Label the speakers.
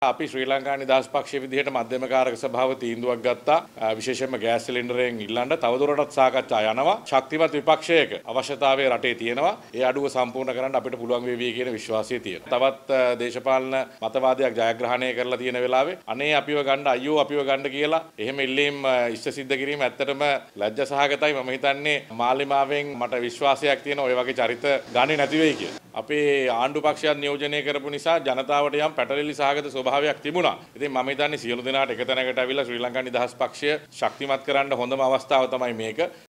Speaker 1: අපි ශ්‍රී ලංකා නිදහස් පක්ෂයේ විදිහට මධ්‍යම කාරක සභාව තීන්දුවක් ගත්තා. විශේෂයෙන්ම ගෑස් සිලින්ඩරයෙන් ඉල්ලන්න තවදුරටත් සාකච්ඡා යනවා. ශක්තිමත් විපක්ෂයක අවශ්‍යතාවය රටේ තියෙනවා. ඒ අඩුව සම්පූර්ණ කරන්න අපිට පුළුවන් වේවි කියන විශ්වාසය තියෙනවා. තවත් දේශපාලන මතවාදයක් ජයග්‍රහණය කරලා තියෙන වෙලාවේ අනේ අපිව ගන්න අයියෝ අපිව ගන්න කියලා එහෙම ඉල්ලීම් ඉෂ්ට සිද්ධ කිරීම ඇත්තටම ලැජ්ජා සහගතයි. මම හිතන්නේ මාලිමාවෙන් මට විශ්වාසයක් තියෙන ඔය වගේ චරිත ගන්නේ නැති වෙයි කියලා. අපේ ආණ්ඩු පක්ෂයත් නියෝජනය කරපු නිසා ජනතාවට යම් පැටලිලි සහගත ස්වභාවයක් තිබුණා. ඉතින් මම හිතන්නේ සියලු දෙනාට එක තැනකට අවිලා ශ්‍රී ලංකා නිදහස් පක්ෂය ශක්තිමත් කරන්න හොඳම අවස්ථාව තමයි මේක.